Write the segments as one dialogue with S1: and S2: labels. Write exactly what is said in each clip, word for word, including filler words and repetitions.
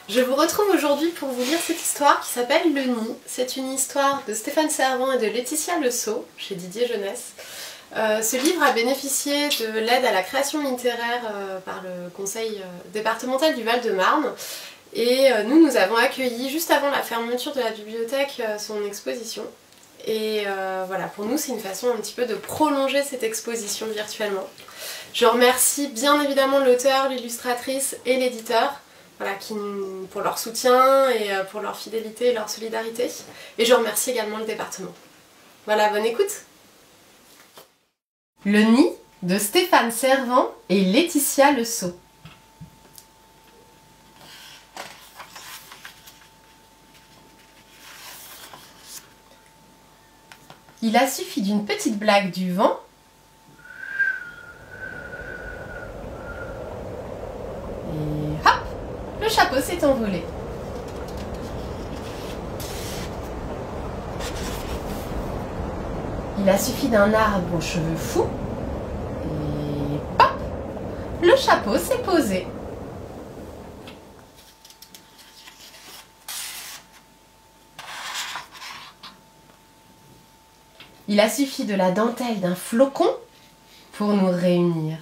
S1: Je vous retrouve aujourd'hui pour vous lire cette histoire qui s'appelle Le Nid. C'est une histoire de Stéphane Servant et de Laetitia Lesseau, chez Didier Jeunesse. Euh, ce livre a bénéficié de l'aide à la création littéraire euh, par le conseil euh, départemental du Val-de-Marne. Et euh, nous, nous avons accueilli, juste avant la fermeture de la bibliothèque, euh, son exposition. Et euh, voilà, pour nous, c'est une façon un petit peu de prolonger cette exposition virtuellement. Je remercie bien évidemment l'auteur, l'illustratrice et l'éditeur. Voilà, qui, pour leur soutien et pour leur fidélité et leur solidarité. Et je remercie également le département. Voilà, bonne écoute. Le Nid de Stéphane Servant et Laetitia Lesseau. Il a suffi d'une petite blague du vent et hop, le chapeau s'est envolé. Il a suffi d'un arbre aux cheveux fous et pop, le chapeau s'est posé. Il a suffi de la dentelle d'un flocon pour nous réunir.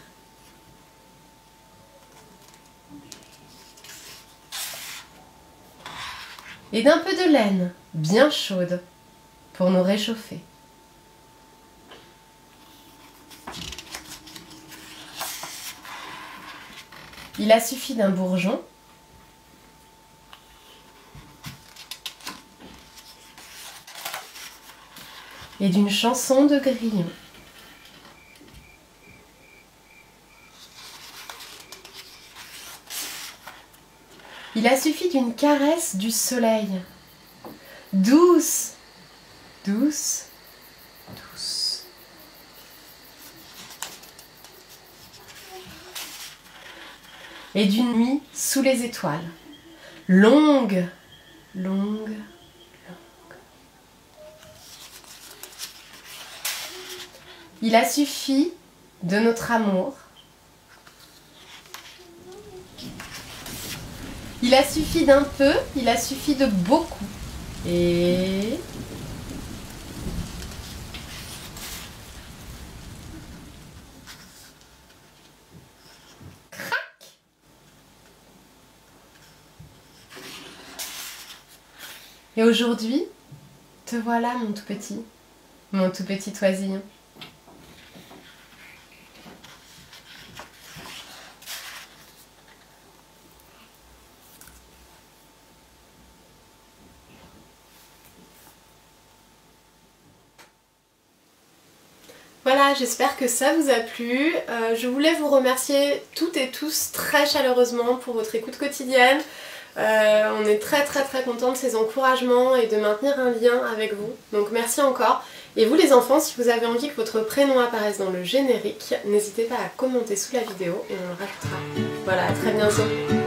S1: Et d'un peu de laine bien chaude pour nous réchauffer. Il a suffi d'un bourgeon et d'une chanson de grillon. Il a suffi d'une caresse du soleil, douce, douce, douce. Et d'une nuit sous les étoiles, longue, longue, longue. Il a suffi de notre amour. Il a suffi d'un peu, il a suffi de beaucoup. Et... crac! Et aujourd'hui, te voilà mon tout petit, mon tout petit oisillon. Voilà, j'espère que ça vous a plu. Euh, je voulais vous remercier toutes et tous très chaleureusement pour votre écoute quotidienne. Euh, on est très très très contents de ces encouragements et de maintenir un lien avec vous. Donc merci encore. Et vous les enfants, si vous avez envie que votre prénom apparaisse dans le générique, n'hésitez pas à commenter sous la vidéo et on le rajoutera. Voilà, à très bientôt.